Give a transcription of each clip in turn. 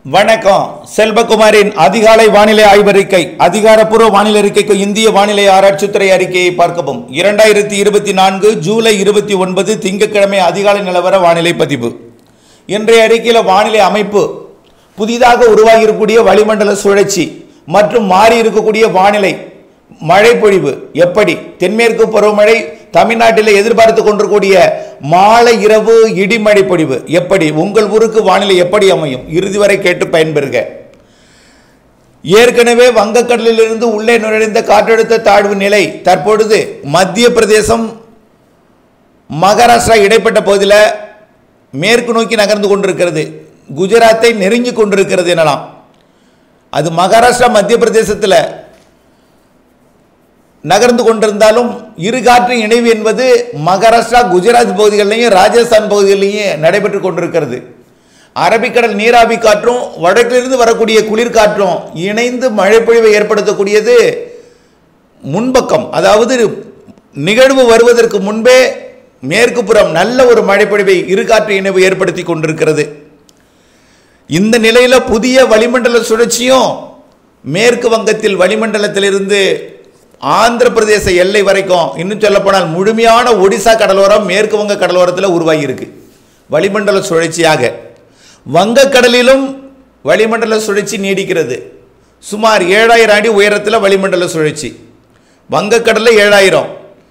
வணக்கம். செல்வகுமாரின் அதிகாலை வானிலை ஆய்வறிக்கை. அதிகாரப்பூர்வ வானிலை அறிக்கைக்கு இந்திய வானிலை ஆராய்ச்சித்துறை அறிக்கையை பார்க்கவும். 2024 ஜூலை 29 திங்கட்கிழமை அதிகாலை நிலவர வானிலை பதிவு. இன்றைய அறிக்கையில் வானிலை அமைப்பு, புதிதாக உருவாகியிருக்கக்கூடிய வளிமண்டல சுழற்சி மற்றும் மாறி இருக்கக்கூடிய வானிலை, மழை பொழிவு எப்படி, தென்மேற்கு பருவமழை தமிழ்நாட்டில் எதிர்பார்த்து கொண்டிருக்கூடிய மாலை இரவு இடிமழை பொழிவு எப்படி, உங்கள் ஊருக்கு வானிலை எப்படி அமையும், இறுதி வரை கேட்டு பயன்பெறுக. ஏற்கனவே வங்கக்கடலிலிருந்து உள்ளே நுழைந்த காற்றழுத்த தாழ்வு நிலை தற்பொழுது மத்திய பிரதேசம் மகாராஷ்டிரா இடைப்பட்ட பகுதியில் மேற்கு நோக்கி நகர்ந்து கொண்டிருக்கிறது. குஜராத்தை நெருங்கி கொண்டிருக்கிறது எனலாம். அது மகாராஷ்டிரா மத்திய பிரதேசத்தில் நகர்ந்து கொண்டிருந்தாலும் இரு காற்றின் இணைவு என்பது மகாராஷ்டிரா குஜராத் பகுதிகளிலையும் ராஜஸ்தான் பகுதிகளிலையும் நடைபெற்று கொண்டிருக்கிறது. அரபிக்கடல் நீராவி காற்றும் வடக்கிலிருந்து வரக்கூடிய குளிர்காற்றும் இணைந்து மழைப்பொழிவை ஏற்படுத்தக்கூடியது முன்பக்கம், அதாவது நிகழ்வு வருவதற்கு முன்பே மேற்கு புறம் நல்ல ஒரு மழைப்பொழிவை இரு காற்று இணைவு ஏற்படுத்தி கொண்டிருக்கிறது. இந்த நிலையில் புதிய வளிமண்டல சுழற்சியும் மேற்கு வங்கத்தில் வளிமண்டலத்திலிருந்து ஆந்திர பிரதேச எல்லை வரைக்கும், இன்னும் சொல்லப்போனால் முழுமையான ஒடிசா கடலோரம் மேற்கு வங்க கடலோரத்தில் உருவாகி இருக்கு. வளிமண்டல சுழற்சியாக வங்கக்கடலிலும் வளிமண்டல சுழற்சி நீடிக்கிறது. சுமார் 7000 அடி உயரத்தில் வளிமண்டல சுழற்சி. வங்கக்கடலில் 7000,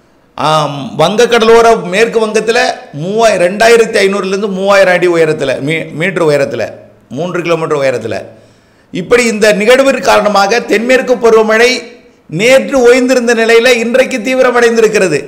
வங்கக்கடலோர மேற்கு வங்கத்தில் 2500லேருந்து 3000 அடி உயரத்தில், மீட்டர் உயரத்தில், 3 கிலோமீட்டர் உயரத்தில். இப்படி இந்த நிகழ்வின் காரணமாக தென்மேற்கு பருவமழை நேற்று ஓய்ந்திருந்த நிலையில் இன்றைக்கு தீவிரமடைந்திருக்கிறது.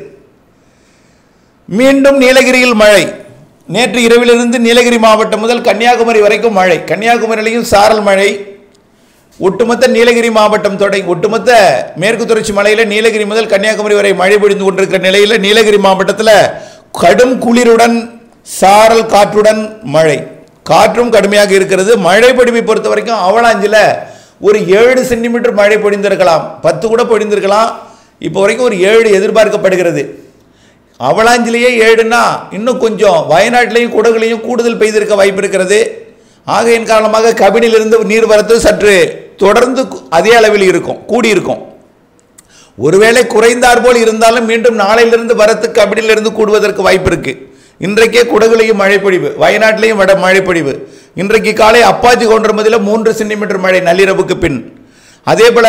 மீண்டும் நீலகிரியில் மழை. நேற்று இரவிலிருந்து நீலகிரி மாவட்டம் முதல் கன்னியாகுமரி வரைக்கும் மழை. கன்னியாகுமரியிலையும் சாரல் மழை. ஒட்டுமொத்த நீலகிரி மாவட்டம் தொடங்கி ஒட்டுமொத்த மேற்கு தொடர்ச்சி மலையில் நீலகிரி முதல் கன்னியாகுமரி வரை மழை பொழிந்து கொண்டிருக்கிற நிலையில் நீலகிரி மாவட்டத்தில் கடும் குளிருடன் சாரல் காற்றுடன் மழை. காற்றும் கடுமையாக இருக்கிறது. மழை பொழிவை பொறுத்த வரைக்கும் அவலாஞ்சில் ஒரு 7 சென்டிமீட்டர் மழை பொழிந்திருக்கலாம், 10 கூட பொழிந்திருக்கலாம். இப்போ வரைக்கும் ஒரு 7 எதிர்பார்க்கப்படுகிறது. அவலாஞ்சிலேயே 7ன்னா இன்னும் கொஞ்சம் வயநாட்டிலையும் குடகுலையும் கூடுதல் பெய்திருக்க வாய்ப்பு இருக்கிறது. ஆகையின் காரணமாக கபினிலிருந்து நீர்வரத்து சற்று தொடர்ந்து அதே அளவில் இருக்கும், கூடியிருக்கும். ஒருவேளை குறைந்தார் போல் இருந்தாலும் மீண்டும் நாளையிலிருந்து வரத்து கபினிலிருந்து கூடுவதற்கு வாய்ப்பு இருக்கு. இன்றைக்கே குடகுலையும் மழைப்பொழிவு, வயநாட்டிலையும் மழைப்பொழிவு. இன்றைக்கு காலை அப்பாச்சி கவுண்டர்மதியில் 3 சென்டிமீட்டர் மழை நள்ளிரவுக்கு பின். அதே போல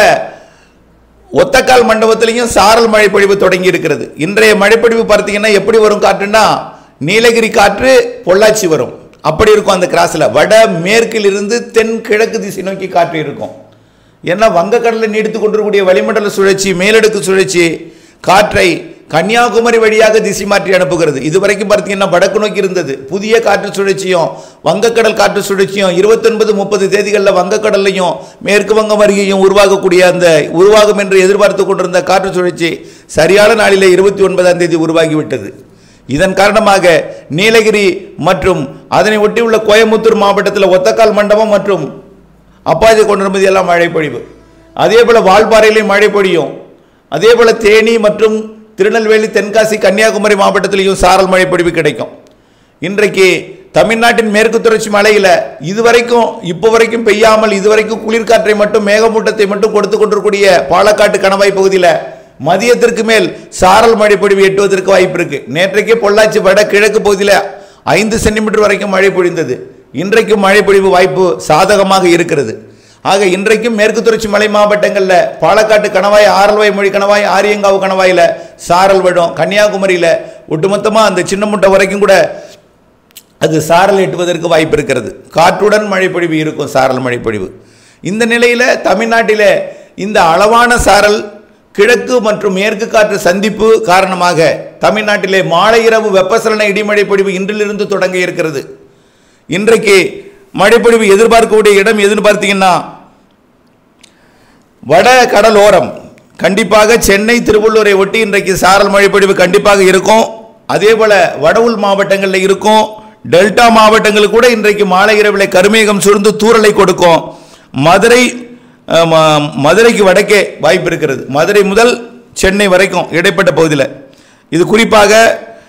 ஒத்தக்கால் மண்டபத்திலையும் சாரல் மழைப்பொழிவு தொடங்கி இருக்கிறது. இன்றைய மழைப்பொழிவு பார்த்தீங்கன்னா எப்படி வரும் காற்றுன்னா, நீலகிரி காற்று பொள்ளாச்சி வரும், அப்படி இருக்கும். அந்த கிராஸில் வட மேற்கில் இருந்து தென் கிழக்கு திசை நோக்கி காற்று இருக்கும். ஏன்னா வங்கக்கடலில் நீடித்து கொண்டிருக்கக்கூடிய வளிமண்டல சுழற்சி, மேலடுக்கு சுழற்சி காற்றை கன்னியாகுமரி வழியாக திசை மாற்றி அனுப்புகிறது. இதுவரைக்கும் பார்த்தீங்கன்னா வடக்கு நோக்கி இருந்தது. புதிய காற்று சுழற்சியும் வங்கக்கடல் காற்று சுழற்சியும் 29-30 தேதிகளில் வங்கக்கடல்லையும் மேற்கு வங்கம் அருகேயும் உருவாகும் என்று எதிர்பார்த்து கொண்டிருந்த காற்று சுழற்சி சரியான நாளிலே 29ஆம் தேதி உருவாகிவிட்டது. இதன் காரணமாக நீலகிரி மற்றும் அதனை ஒட்டியுள்ள கோயம்புத்தூர் மாவட்டத்தில் ஒத்தக்கால் மண்டபம் மற்றும் அப்பாச்சி கொண்டிருப்பது எல்லாம் மழை பொழிவு. அதே போல் வால்பாறையிலையும் மழை பொழியும். அதே போல் தேனி மற்றும் திருநெல்வேலி, தென்காசி, கன்னியாகுமரி மாவட்டத்திலையும் சாரல் மழை பொழிவு கிடைக்கும். இன்றைக்கு தமிழ்நாட்டின் மேற்கு தொடர்ச்சி மலையில் இப்போ வரைக்கும் பெய்யாமல் இதுவரைக்கும் குளிர்காற்றை மட்டும் மேகமூட்டத்தை மட்டும் கொடுத்து கொண்டிருக்கூடிய பாலக்காட்டு கணவாய் பகுதியில் மதியத்திற்கு மேல் சாரல் மழை பொழிவு எட்டுவதற்கு வாய்ப்பு இருக்கு. நேற்றைக்கே பொள்ளாச்சி வட கிழக்கு பகுதியில் 5 சென்டிமீட்டர் வரைக்கும் மழை பொழிந்தது. இன்றைக்கும் மழை பொழிவு வாய்ப்பு சாதகமாக இருக்கிறது. ஆக இன்றைக்கும் மேற்கு தொடர்ச்சி மலை மாவட்டங்களில் பாலக்காட்டு கணவாய், ஆரல்வாய் மொழி கணவாய், ஆரியங்காவு கணவாயில் சாரல் விடும். கன்னியாகுமரியில் ஒட்டுமொத்தமாக அந்த சின்ன முட்டை வரைக்கும் கூட அது சாரல் எட்டுவதற்கு வாய்ப்பு இருக்கிறது. காற்றுடன் மழைப்பொழிவு இருக்கும், சாரல் மழைப்பொழிவு. இந்த நிலையில் தமிழ்நாட்டில் இந்த அளவான சாரல் கிழக்கு மற்றும் மேற்கு காற்று சந்திப்பு காரணமாக தமிழ்நாட்டிலே மாலை இரவு வெப்பசலன இடிமழை பொழிவு இன்றிலிருந்து தொடங்க இருக்கிறது. இன்றைக்கு மழைப்பொழிவு எதிர்பார்க்கக்கூடிய இடம் எதுன்னு பார்த்தீங்கன்னா, வட கடலோரம் கண்டிப்பாக சென்னை, திருவள்ளூரை ஒட்டி இன்றைக்கு சாரல் மழைப்பொழிவு கண்டிப்பாக இருக்கும். அதே போல வட உள் மாவட்டங்களில் இருக்கும். டெல்டா மாவட்டங்கள் கூட இன்றைக்கு மாலை இரவில் கருமேகம் சூழ்ந்து தூறலை கொடுக்கும். மதுரைக்கு வடக்கே வாய்ப்பு இருக்கிறது. மதுரை முதல் சென்னை வரைக்கும் இடைப்பட்ட பகுதியில். இது குறிப்பாக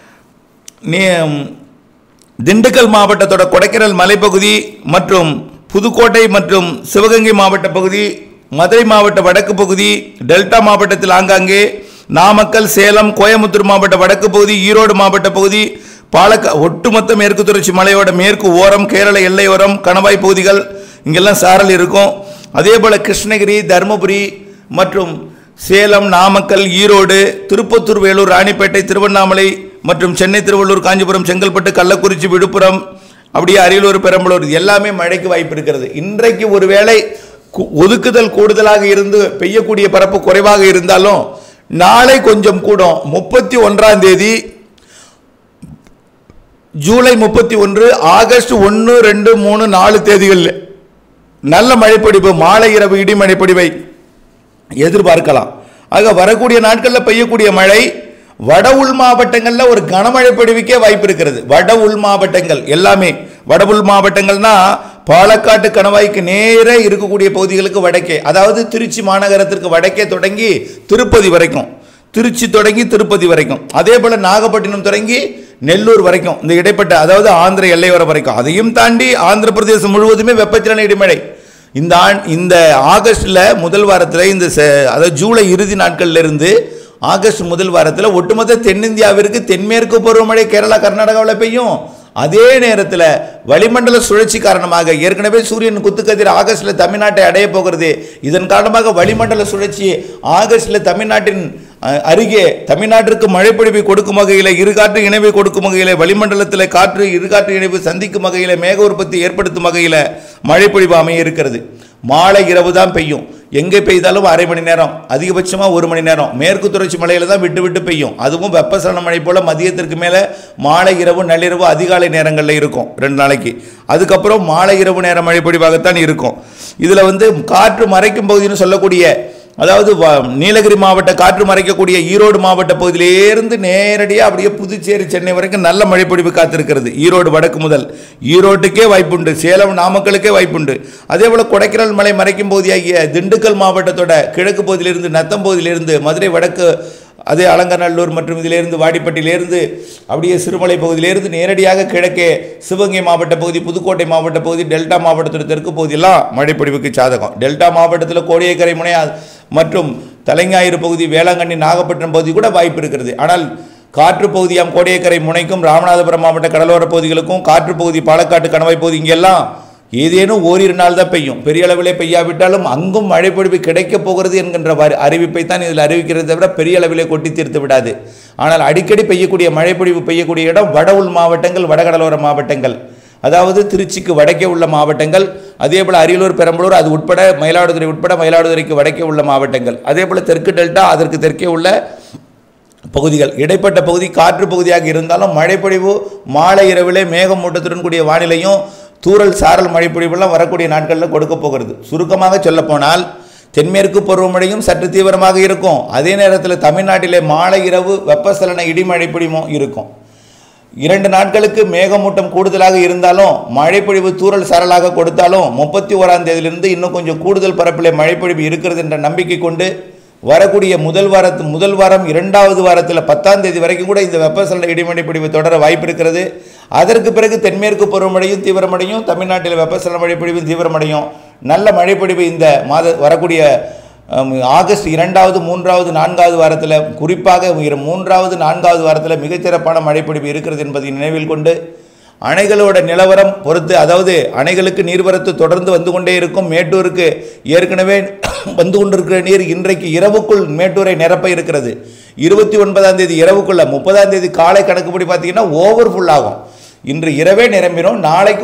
திண்டுக்கல் மாவட்டத்தோட கொடைக்கானல் மலைப்பகுதி மற்றும் புதுக்கோட்டை மற்றும் சிவகங்கை மாவட்ட பகுதி, மதுரை மாவட்ட வடக்கு பகுதி, டெல்டா மாவட்டத்தில் ஆங்காங்கே, நாமக்கல், சேலம், கோயம்புத்தூர் மாவட்ட வடக்கு பகுதி, ஈரோடு மாவட்ட பகுதி, ஒட்டுமொத்த மேற்கு தொடர்ச்சி மலையோட மேற்கு ஓரம், கேரள எல்லையோரம், கணவாய் பகுதிகள் இங்கெல்லாம் சாரல் இருக்கும். அதே போல கிருஷ்ணகிரி, தருமபுரி மற்றும் சேலம், நாமக்கல், ஈரோடு, திருப்பத்தூர், வேலூர், ராணிப்பேட்டை, திருவண்ணாமலை மற்றும் சென்னை, திருவள்ளூர், காஞ்சிபுரம், செங்கல்பட்டு, கள்ளக்குறிச்சி, விழுப்புரம், அப்படியே அரியலூர், பெரம்பலூர் எல்லாமே மழைக்கு வாய்ப்பு இருக்கிறது. இன்றைக்கு ஒருவேளை ஒதுக்குதல் கூடுதலாக இருந்து பெய்யக்கூடிய பரப்பு குறைவாக இருந்தாலும் நாளை கொஞ்சம் கூடும். 31ஆம் தேதி, ஜூலை 31, ஆகஸ்ட் 1, 2, 3, 4 தேதிகளில் நல்ல மழைப்பொழிவு, மாலை இரவு இடி மழைப்பொழிவை எதிர்பார்க்கலாம். ஆக வரக்கூடிய நாட்களில் பெய்யக்கூடிய மழை வட உள் மாவட்டங்களில் ஒரு கனமழை பொழிவுக்கே வாய்ப்பு இருக்கிறது. வட உள் மாவட்டங்கள் எல்லாமே, வட உள் மாவட்டங்கள்னா பாலக்காட்டு கணவாய்க்கு நேரே இருக்கக்கூடிய பகுதிகளுக்கு வடக்கே, அதாவது திருச்சி மாநகரத்திற்கு வடக்கே தொடங்கி திருப்பதி வரைக்கும், திருச்சி தொடங்கி திருப்பதி வரைக்கும், அதே போல நாகப்பட்டினம் தொடங்கி நெல்லூர் வரைக்கும், இந்த இடைப்பட்ட அதாவது ஆந்திர எல்லையோரம் வரைக்கும், அதையும் தாண்டி ஆந்திர பிரதேசம் முழுவதுமே வெப்பச்சலன இடிமழை. இந்த ஆகஸ்ட்ல முதல் வாரத்தில், இந்த அதாவது ஜூலை இறுதி நாட்கள்ல இருந்து ஆகஸ்ட் முதல் வாரத்தில் ஒட்டுமொத்த தென்னிந்தியாவிற்கு தென்மேற்கு பருவமழை கேரளா, கர்நாடகாவில் பெய்யும். அதே நேரத்தில் வளிமண்டல சுழற்சி காரணமாக ஏற்கனவே சூரியன் குத்துக்கதிர் ஆகஸ்ட்ல தமிழ்நாட்டை அடைய போகிறது. இதன் காரணமாக வளிமண்டல சுழற்சி ஆகஸ்ட்ல தமிழ்நாட்டின் அருகே தமிழ்நாட்டிற்கு மழைப்பொழிவை கொடுக்கும் வகையில், இருகாற்று இணைவை கொடுக்கும் வகையில், வளிமண்டலத்தில் காற்று இருகாற்று இணைவு சந்திக்கும் வகையில், மேக உற்பத்தி ஏற்படுத்தும் வகையில் மழைப்பொழிவு அமைய இருக்கிறது. மாலை இரவு தான் பெய்யும். எங்கே பெய்தாலும் அரை மணி நேரம், அதிகபட்சமாக 1 மணி நேரம். மேற்கு தொடர்ச்சி மலையில் தான் விட்டு விட்டு பெய்யும். அதுவும் வெப்பசலன மழை போல் மதியத்திற்கு மேலே மாலை இரவு, நள்ளிரவு, அதிகாலை நேரங்களில் இருக்கும் 2 நாளைக்கு. அதுக்கப்புறம் மாலை இரவு நேர மழைப்பொழிவாகத்தான் இருக்கும். இதில் காற்று மறைக்கும் பகுதின்னு சொல்லக்கூடிய, அதாவது நீலகிரி மாவட்ட காற்று மறைக்கக்கூடிய ஈரோடு மாவட்ட பகுதியிலிருந்து நேரடியாக அப்படியே புதுச்சேரி, சென்னை வரைக்கும் நல்ல மழைப்பொழிவு காத்திருக்கிறது. ஈரோடு வடக்கு முதல் ஈரோட்டுக்கே வாய்ப்புண்டு, சேலம், நாமக்கலுக்கே வாய்ப்புண்டு. அதே போல் கொடைக்கானல் மலை மறைக்கும் பகுதியாகிய திண்டுக்கல் மாவட்டத்தோட கிழக்கு பகுதியிலிருந்து, நத்தம் பகுதியிலிருந்து, மதுரை வடக்கு, அதே அலங்கநல்லூர் மற்றும் இதிலிருந்து வாடிப்பட்டியிலிருந்து அப்படியே சிறுமலை பகுதியிலிருந்து நேரடியாக கிழக்கே சிவகங்கை மாவட்ட பகுதி, புதுக்கோட்டை மாவட்ட பகுதி, டெல்டா மாவட்டத்தில் தெற்கு பகுதியெல்லாம் மழைப்பொழிவுக்கு சாதகம். டெல்டா மாவட்டத்தில் கோடியக்கரை முனை மற்றும் தலைஞாயிறு பகுதி, வேளாங்கண்ணி, நாகப்பட்டினம் பகுதி கூட வாய்ப்பு இருக்கிறது. ஆனால் காற்று பகுதியாம் கோடியக்கரை முனைக்கும் ராமநாதபுரம் மாவட்ட கடலோர பகுதிகளுக்கும், காற்று பகுதி பாலக்காட்டு கணவாய் பகுதி இங்கெல்லாம் ஏதேனும் ஓரிரு நாள் தான் பெய்யும். பெரிய அளவிலே பெய்யாவிட்டாலும் அங்கும் மழைப்பொழிவு கிடைக்கப் போகிறது என்கின்ற அறிவிப்பை தான் இதில் அறிவிக்கிறது தவிர பெரிய அளவிலே கொட்டி தீர்த்து விடாது. ஆனால் அடிக்கடி பெய்யக்கூடிய மழைப்பொழிவு பெய்யக்கூடிய இடம் வட உள் மாவட்டங்கள், வடகடலோர மாவட்டங்கள், அதாவது திருச்சிக்கு வடக்கே உள்ள மாவட்டங்கள், அதே போல் அரியலூர், பெரம்பலூர் அது உட்பட, மயிலாடுதுறை உட்பட மயிலாடுதுறைக்கு வடக்கே உள்ள மாவட்டங்கள், அதே போல் தெற்கு டெல்டா அதற்கு தெற்கே உள்ள பகுதிகள், இடைப்பட்ட பகுதி காற்று பகுதியாக இருந்தாலும் மழைப்பொழிவு மாலை இரவிலே மேகமூட்டத்துடன் கூடிய வானிலையும் தூறல் சாரல் மழைப்பொழிவெல்லாம் வரக்கூடிய நாட்களில் கொடுக்க போகிறது. சுருக்கமாக சொல்லப்போனால் தென்மேற்கு பருவமழையும் சற்று தீவிரமாக இருக்கும். அதே நேரத்தில் தமிழ்நாட்டிலே மாலை இரவு வெப்பசலன இடிமழைப்பொழிவும் இருக்கும். 2 நாட்களுக்கு மேகமூட்டம் கூடுதலாக இருந்தாலும் மழைப்பொழிவு தூறல் சாரலாக கொடுத்தாலும் 31ஆம் தேதியிலிருந்து இன்னும் கொஞ்சம் கூடுதல் பரப்பிலே மழைப்பொழிவு இருக்கிறது என்ற நம்பிக்கை கொண்டு வரக்கூடிய முதல் வாரம் 2வது வாரத்தில் 10ஆம் தேதி வரைக்கும் கூட இந்த வெப்பசலன இடிமழைப்பொழிவு தொடர வாய்ப்பு இருக்கிறது. அதற்கு பிறகு தென்மேற்கு பருவமழையும் தீவிரமடையும், தமிழ்நாட்டில் வெப்பசலன மழைப்பொழிவும் தீவிரமடையும். நல்ல மழைப்பொழிவு இந்த வரக்கூடிய ஆகஸ்ட் 2வது, 3வது, 4வது வாரத்தில், குறிப்பாக 3வது, 4வது வாரத்தில் மிகச்சிறப்பான மழைப்பொழிவு இருக்கிறது என்பதை நினைவில் கொண்டு அணைகளோட நிலவரம் பொறுத்து, அதாவது அணைகளுக்கு நீர்வரத்து தொடர்ந்து வந்து கொண்டே இருக்கும். மேட்டூருக்கு ஏற்கனவே வந்து கொண்டிருக்கிற நீர் இன்றைக்கு இரவுக்குள் மேட்டூரை நிரப்ப இருக்கிறது. 29ஆம் தேதி இரவுக்குள்ள, 30ஆம் தேதி காலை கணக்குப்படி பார்த்தீங்கன்னா ஓவர்ஃபுல் ஆகும். இன்று இரவே நிரம்பிடும்.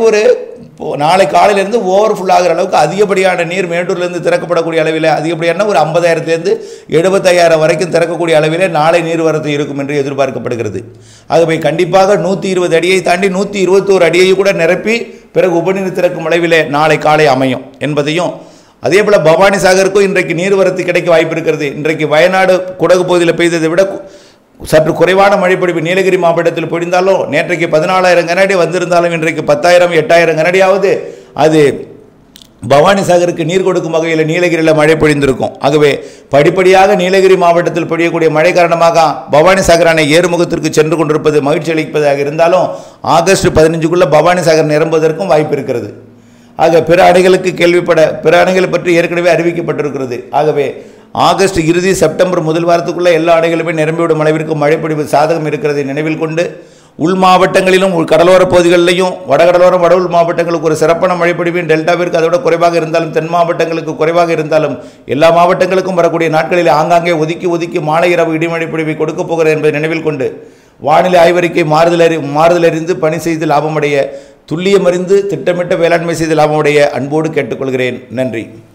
நாளை காலையிலேருந்து ஓவர்ஃபுல் ஆகிற அளவுக்கு அதிகப்படியான நீர் மேட்டூர்லேருந்து திறக்கப்படக்கூடிய அளவில் அதிகப்படியான ஒரு 50,000 75,000 வரைக்கும் திறக்கக்கூடிய அளவிலே நாளை நீர்வரத்து இருக்கும் என்று எதிர்பார்க்கப்படுகிறது. ஆகவே கண்டிப்பாக 120 அடியை தாண்டி 121 அடியை கூட நிரப்பி பிறகு உபநீர் திறக்கும் அளவிலே நாளை காலை அமையும் என்பதையும், அதே போல் பவானி சாகருக்கும் இன்றைக்கு நீர்வரத்து கிடைக்க வாய்ப்பு இருக்கிறது. இன்றைக்கு வயநாடு குடகு பகுதியில் பெய்ததை விட சற்று குறைவான மழைப்பொழிவு நீலகிரி மாவட்டத்தில் பொழிந்தாலும் நேற்றைக்கு 14,000 கனஅடி வந்திருந்தாலும் இன்றைக்கு 10,000 8,000 கனஅடியாவது அது பவானி சாகருக்கு நீர் கொடுக்கும் வகையில் நீலகிரியில் மழை பொழிந்திருக்கும். ஆகவே படிப்படியாக நீலகிரி மாவட்டத்தில் பொழியக்கூடிய மழை காரணமாக பவானி சாகர் அணை ஏறுமுகத்திற்கு சென்று கொண்டிருப்பது மகிழ்ச்சி அளிப்பதாக இருந்தாலும் ஆகஸ்ட் 15க்குள்ள பவானி சாகர் நிரம்புவதற்கும் வாய்ப்பு இருக்கிறது. ஆக பிற அணைகளுக்கு பிற அணைகளை பற்றி ஏற்கனவே அறிவிக்கப்பட்டிருக்கிறது. ஆகவே ஆகஸ்ட் இறுதி செப்டம்பர் முதல் வாரத்துக்குள்ள எல்லா அணைகளுமே நிரம்பிவிடும் அளவிற்கு மழைப்பொழிவு சாதகம் இருக்கிறதை நினைவில் கொண்டு உள் மாவட்டங்களிலும் கடலோர பகுதிகளிலையும் வடகடலோரம் வட உள் மாவட்டங்களுக்கு ஒரு சிறப்பான மழைப்பொழிவின் டெல்டாவிற்கு அதோட குறைவாக இருந்தாலும் தென் மாவட்டங்களுக்கு குறைவாக இருந்தாலும் எல்லா மாவட்டங்களுக்கும் வரக்கூடிய நாட்களில் ஆங்காங்கே ஒதுக்கி மாலை இரவு இடிமழை பொழிவை கொடுக்கப் போகிறது என்பதை நினைவில் கொண்டு வானிலை ஆய்வறிக்கை மாறுதலறிந்து பணி செய்து லாபமடைய துல்லியமறிந்து திட்டமிட்ட வேளாண்மை செய்து லாபமடைய அன்போடு கேட்டுக்கொள்கிறேன். நன்றி.